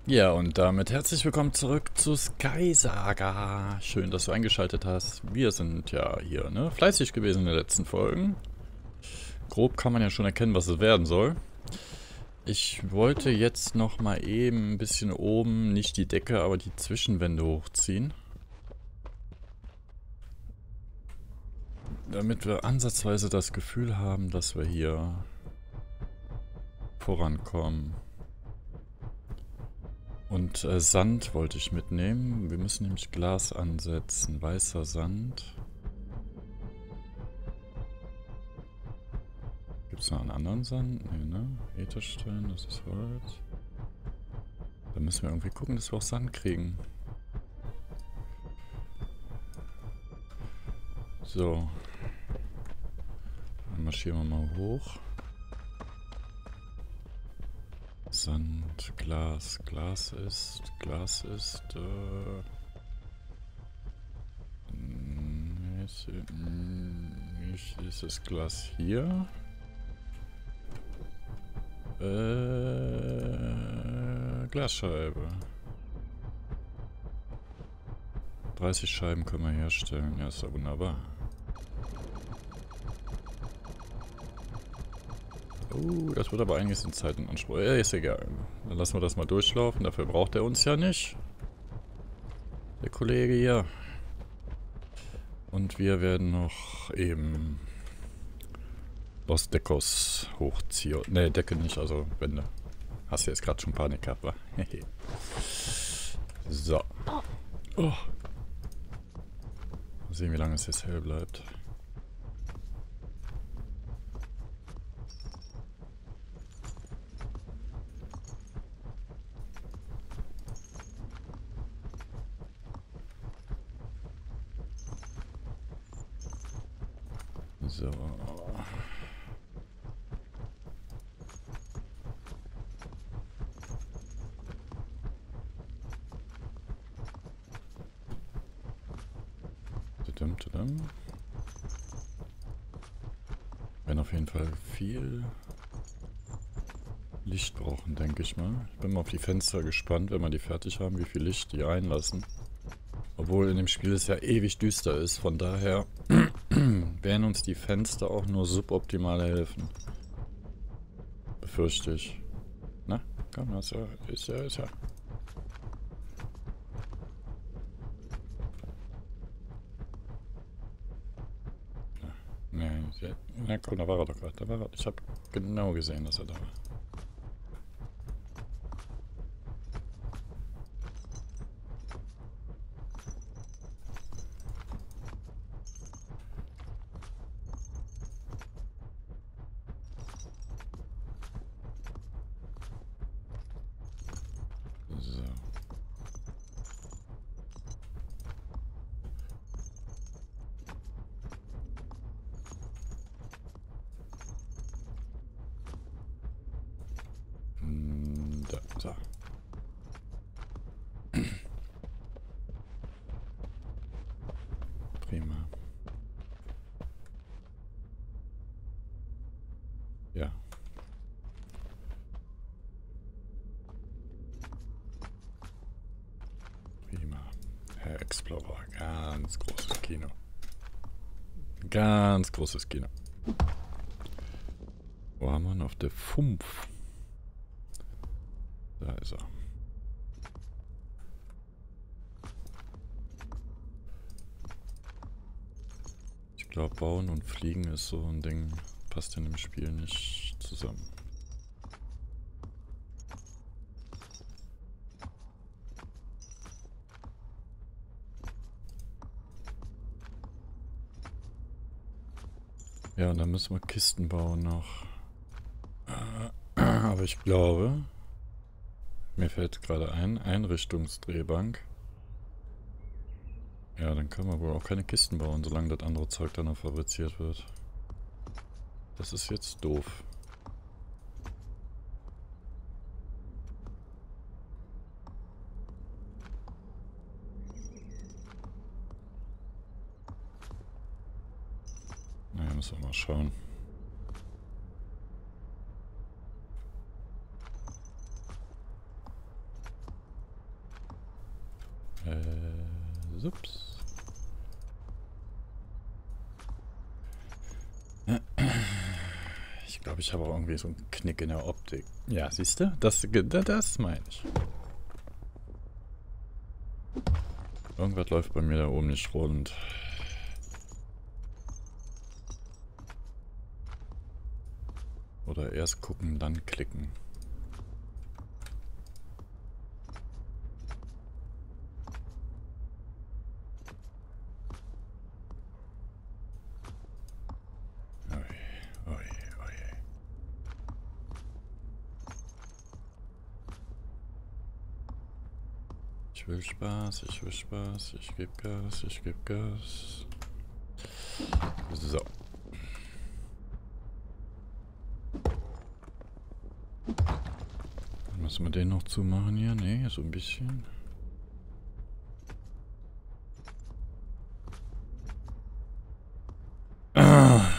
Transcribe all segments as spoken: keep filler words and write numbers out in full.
Ja, und damit herzlich willkommen zurück zu Sky Saga. Schön, dass du eingeschaltet hast. Wir sind ja hier, ne? Fleißig gewesen in den letzten Folgen. Grob kann man ja schon erkennen, was es werden soll. Ich wollte jetzt noch mal eben ein bisschen oben, nicht die Decke, aber die Zwischenwände hochziehen. Damit wir ansatzweise das Gefühl haben, dass wir hier vorankommen. Und äh, Sand wollte ich mitnehmen. Wir müssen nämlich Glas ansetzen. Weißer Sand. Gibt es noch einen anderen Sand? Nee, ne? Ätherstein, das ist Holz. Da müssen wir irgendwie gucken, dass wir auch Sand kriegen. So. Dann marschieren wir mal hoch. Sand, Glas. Glas ist... Glas ist... Äh... Ist, ist, ist das Glas hier? Äh, Glasscheibe. dreißig Scheiben können wir herstellen. Ja, ist ja wunderbar. Oh, das wird aber einiges in Zeit in Anspruch. Ja, ist egal. Dann lassen wir das mal durchlaufen. Dafür braucht er uns ja nicht. Der Kollege hier. Und wir werden noch eben Los Decos hochziehen. Ne, Decke nicht, also Wände. Hast du jetzt gerade schon Panik gehabt, wa? So. Oh. Mal sehen, wie lange es jetzt hell bleibt. So. Tudum, tudum. Werden auf jeden Fall viel Licht brauchen, denke ich mal. Ich bin mal auf die Fenster gespannt, wenn wir die fertig haben, wie viel Licht die einlassen. Obwohl in dem Spiel es ja ewig düster ist, von daher werden uns die Fenster auch nur suboptimal helfen. Befürchte ich. Na, komm, das ist ja, ist ja, ist ja. Nee, na komm, da war er doch gerade. Da war er. Ich habe genau gesehen, dass er da war. So. Hm, da, so. Prima. Ja. Prima. Herr Explorer, ganz großes Kino. Ganz großes Kino. Wo haben wir ihn? Auf der fünf. Da ist er. Ich glaube, Bauen und Fliegen ist so ein Ding, passt in dem Spiel nicht zusammen. Ja, und dann müssen wir Kisten bauen noch. Aber ich glaube, mir fällt gerade ein, Einrichtungsdrehbank. Ja, dann können wir wohl auch keine Kisten bauen, solange das andere Zeug dann noch fabriziert wird. Das ist jetzt doof. Naja, müssen wir mal schauen. Äh, ups. Ich glaube, ich habe auch irgendwie so einen Knick in der Optik. Ja, siehst du? Das, das meine ich. Irgendwas läuft bei mir da oben nicht rund. Oder erst gucken, dann klicken. Ui, ui, ui. Ich will Spaß, ich will Spaß, ich gebe Gas, ich gebe Gas. So. Müssen wir den noch zumachen hier? Nee, so ein bisschen. Ah.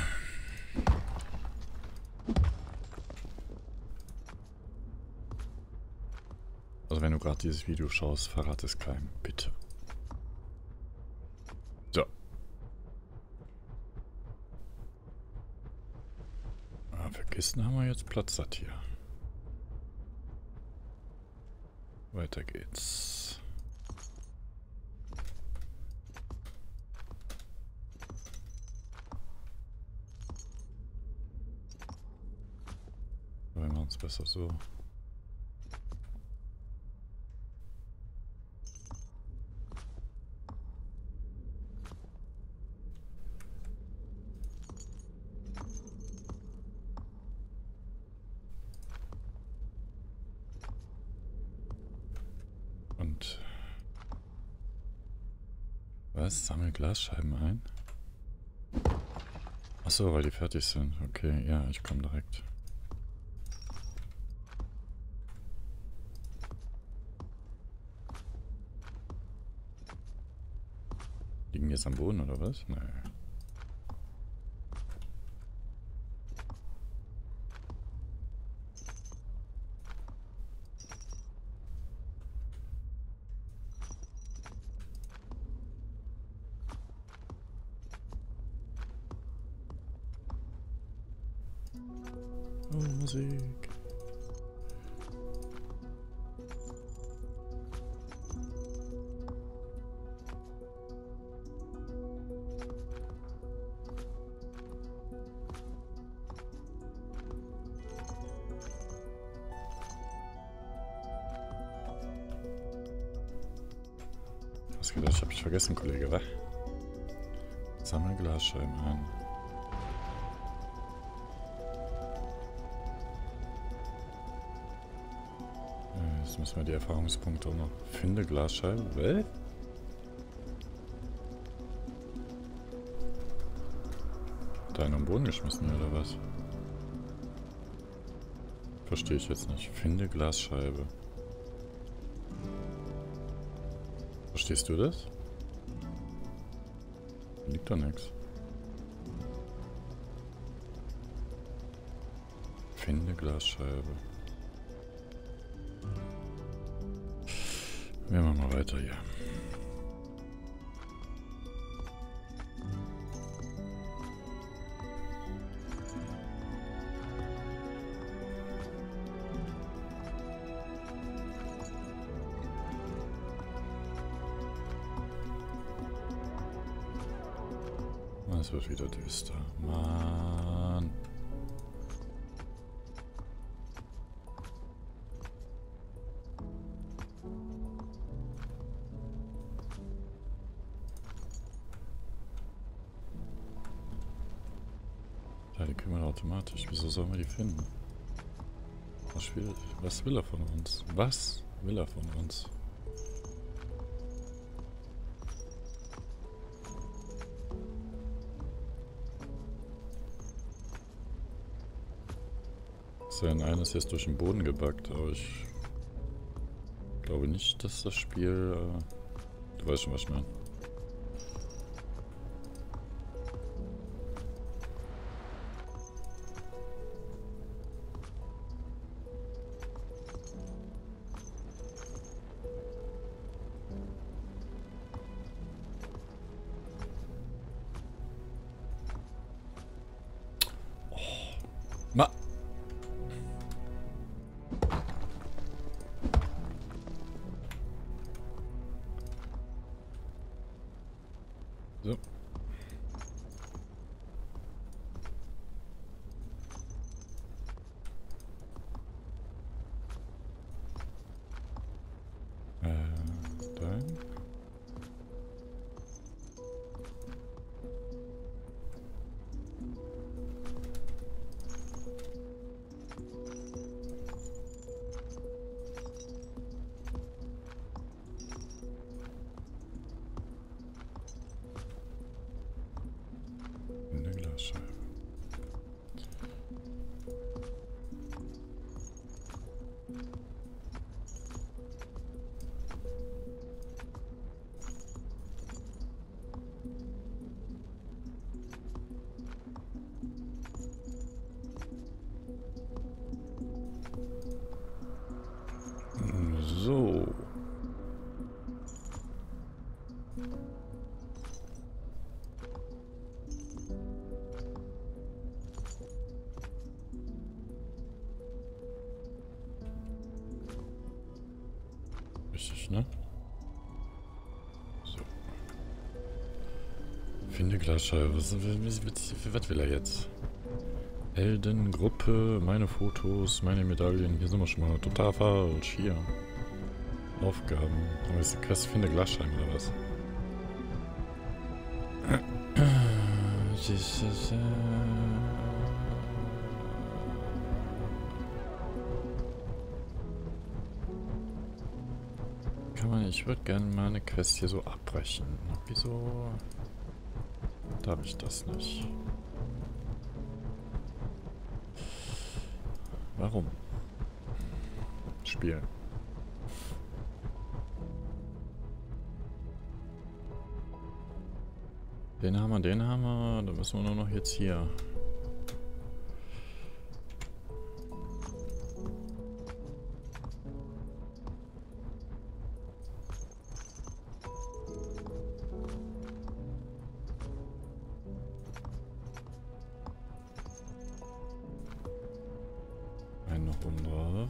Also wenn du gerade dieses Video schaust, verrat es keinem, bitte. So. Ah, für Kisten haben wir jetzt Platz satt hier. Weiter geht's. Wir machen es besser so. Und was? Sammel Glasscheiben ein? Achso, weil die fertig sind. Okay, ja, ich komme direkt. Liegen die jetzt am Boden oder was? Nee. Oh, Musik. Was gedacht, ich hab dich vergessen, Kollege, wa? Sammel Glasscheiben ein. Jetzt müssen wir die Erfahrungspunkte auch noch. Finde Glasscheibe. Was? Da einen am Boden geschmissen oder was? Verstehe ich jetzt nicht. Finde Glasscheibe. Verstehst du das? Liegt doch nichts. Finde Glasscheibe. Wir machen mal weiter hier. Es wird wieder düster. Mann. Ja, die kriegen wir automatisch. Wieso sollen wir die finden? Was schwierig. Was will er von uns? Was will er von uns? Sein eines ist durch den Boden gebackt, aber ich glaube nicht, dass das Spiel... Äh, du weißt schon, was ich meine. Richtig, ne? So. Finde Glasscheibe. Was, was, was, was will er jetzt? Heldengruppe, meine Fotos, meine Medaillen. Hier sind wir schon mal total falsch. Hier. Aufgaben. Aber ist die Quest, finde Glasscheiben oder was? Kann man, ich würde gerne mal eine Quest hier so abbrechen. Wieso darf ich das nicht? Warum? Spiel. Den haben wir, den haben wir. Da müssen wir nur noch jetzt hier. Einen noch oben drauf.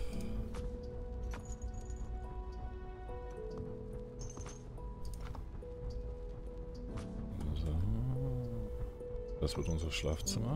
Das wird unser Schlafzimmer.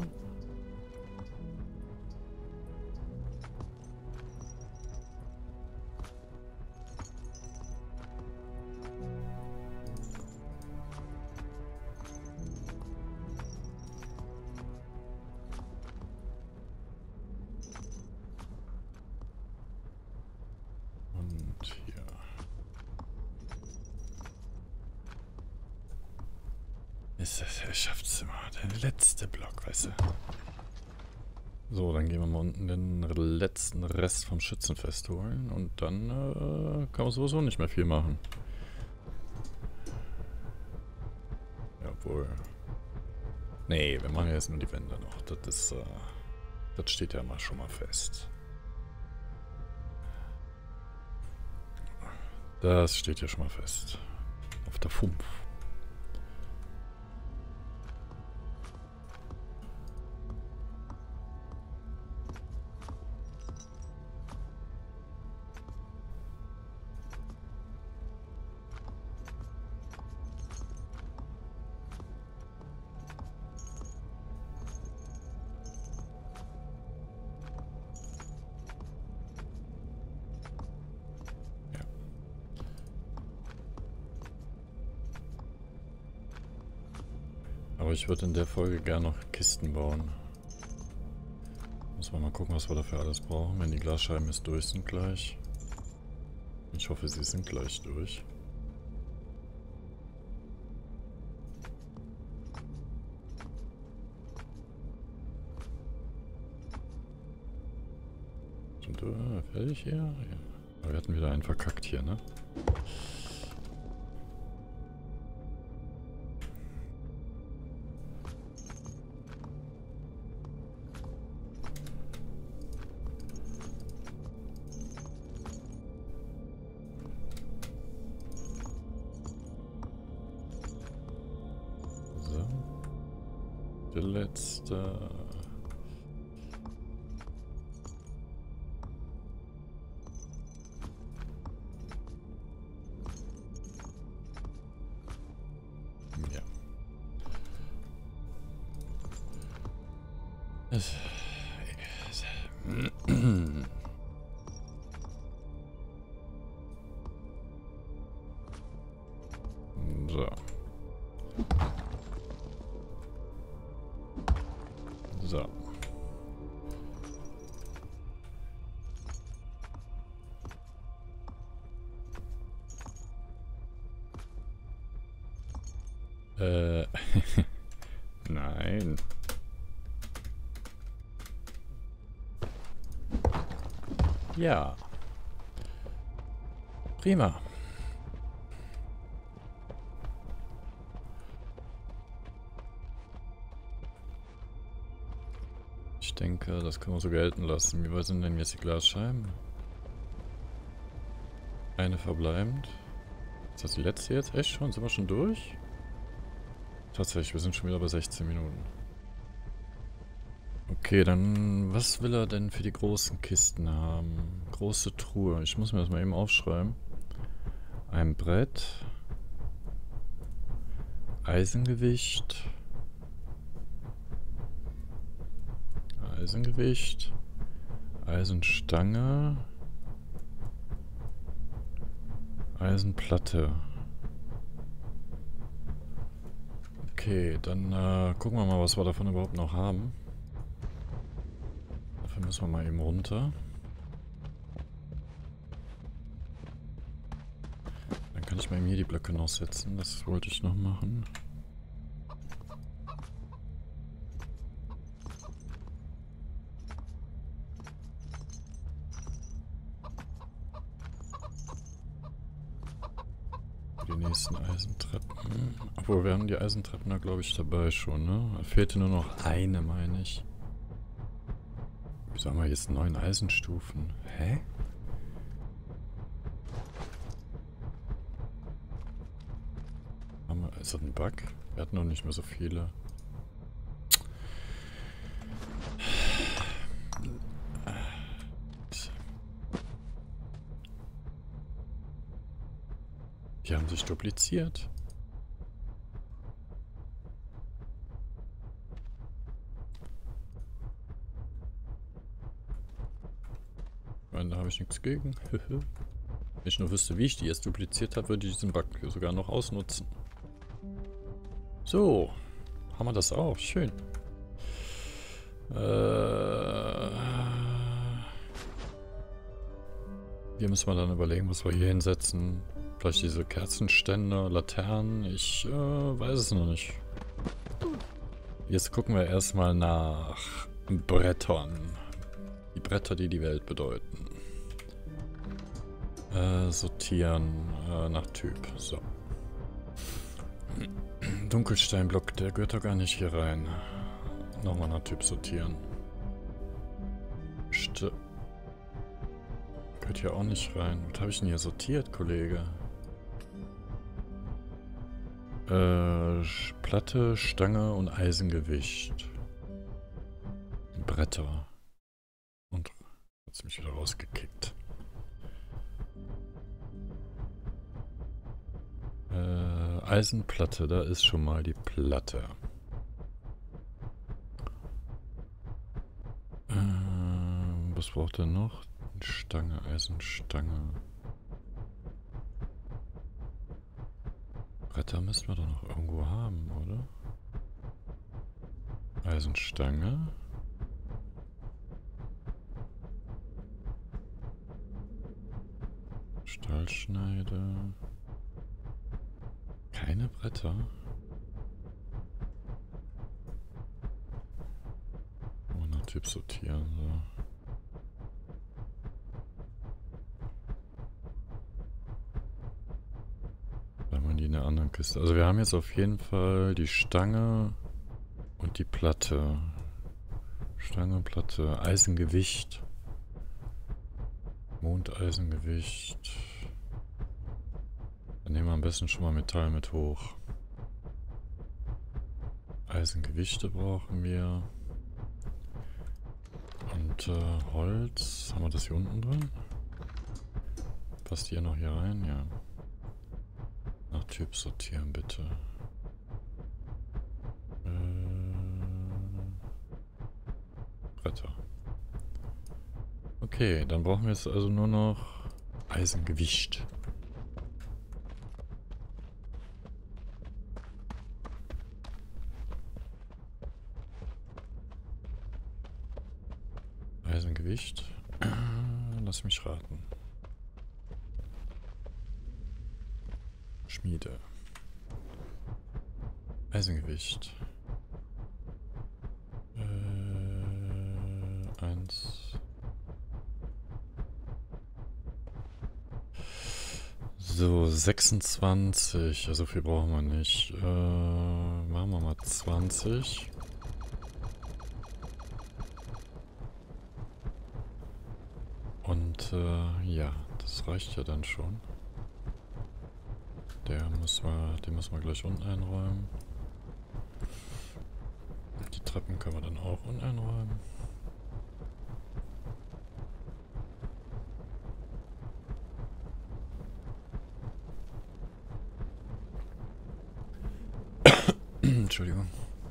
Und hier. Ist das Herrschaftszimmer, der letzte Block, weißt du? So, dann gehen wir mal unten den letzten Rest vom Schützenfest holen und dann äh, kann man sowieso nicht mehr viel machen. Jawohl. Nee, wir machen jetzt nur die Wände noch. Das ist, äh, das steht ja mal schon mal fest. Das steht ja schon mal fest. Auf der fünf. Aber ich würde in der Folge gerne noch Kisten bauen. Muss man mal gucken, was wir dafür alles brauchen, wenn die Glasscheiben jetzt durch sind gleich. Ich hoffe, sie sind gleich durch. Sind wir fertig hier? Ja. Aber wir hatten wieder einen verkackt hier, ne? Der letzte. Ja. Es so. So. Äh. Nein. Ja. Prima. Ich denke, das können wir so gelten lassen. Wie weit sind denn jetzt die Glasscheiben? Eine verbleibend. Ist das die letzte jetzt? Echt schon? Sind wir schon durch? Tatsächlich, wir sind schon wieder bei sechzehn Minuten. Okay, dann was will er denn für die großen Kisten haben? Große Truhe. Ich muss mir das mal eben aufschreiben. ein Brett. Eisengewicht. Eisengewicht. Eisenstange. Eisenplatte. Okay, dann äh, gucken wir mal, was wir davon überhaupt noch haben. Dafür müssen wir mal eben runter. Dann kann ich mal eben hier die Blöcke noch setzen. Das wollte ich noch machen. Die nächsten Eisentreppen. Obwohl, wir haben die Eisentreppen da, glaube ich, dabei schon, ne? Da fehlte nur noch eine, meine ich. Wieso haben wir jetzt neun Eisenstufen? Hä? Haben wir, ist das ein Bug? Wir hatten noch nicht mehr so viele. Die haben sich dupliziert. Ich meine, da habe ich nichts gegen. Wenn ich nur wüsste, wie ich die jetzt dupliziert habe, würde ich diesen Bug sogar noch ausnutzen. So. Haben wir das auch. Schön. Äh, hier müssen wir dann überlegen, was wir hier hinsetzen. Vielleicht diese Kerzenstände, Laternen, ich äh, weiß es noch nicht. Jetzt gucken wir erstmal nach Brettern. Die Bretter, die die Welt bedeuten. Äh, sortieren äh, nach Typ. So. Dunkelsteinblock, der gehört doch gar nicht hier rein. Nochmal nach Typ sortieren. St gehört hier auch nicht rein. Was habe ich denn hier sortiert, Kollege? Äh, Platte, Stange und Eisengewicht. Bretter. Und hat mich wieder rausgekickt. Äh, Eisenplatte, da ist schon mal die Platte. Äh, was braucht er noch? Stange, Eisenstange. Bretter müssen wir doch noch irgendwo haben, oder? Eisenstange. Stahlschneide. Keine Bretter. Oh, nach Typ sortieren, so. Die in der anderen Kiste. Also wir haben jetzt auf jeden Fall die Stange und die Platte. Stange, Platte, Eisengewicht. Mondeisengewicht. Dann nehmen wir am besten schon mal Metall mit hoch. Eisengewichte brauchen wir. Und äh, Holz. Haben wir das hier unten drin? Passt hier noch hier rein? Ja. Nach Typ sortieren, bitte. Äh, Bretter. Okay, dann brauchen wir jetzt also nur noch Eisengewicht. Eisengewicht. Lass mich raten. Schmiede. Eisengewicht. Äh, eins. So, sechsundzwanzig. Also viel brauchen wir nicht. Äh, machen wir mal zwanzig. Und äh, ja, das reicht ja dann schon. Der muss wir, den müssen wir gleich unten einräumen. Die Treppen können wir dann auch unten einräumen. Entschuldigung.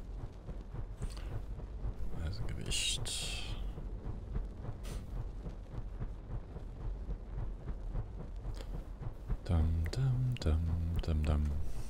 Also Gewicht. Dam, dam, dam, dam, dam.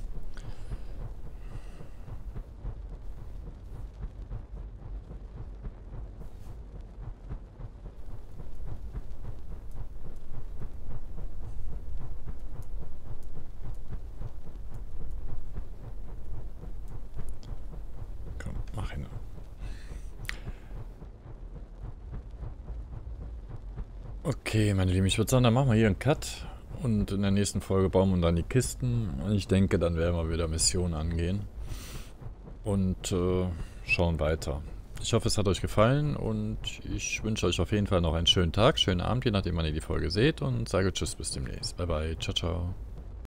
Komm, mach hin. Okay, meine Lieben, ich würde sagen, dann machen wir hier einen Cut. Und in der nächsten Folge bauen wir dann die Kisten. Und ich denke, dann werden wir wieder Missionen angehen. Und äh, schauen weiter. Ich hoffe, es hat euch gefallen. Und ich wünsche euch auf jeden Fall noch einen schönen Tag, schönen Abend, je nachdem, wann ihr die Folge seht. Und sage Tschüss, bis demnächst. Bye, bye. Ciao, ciao.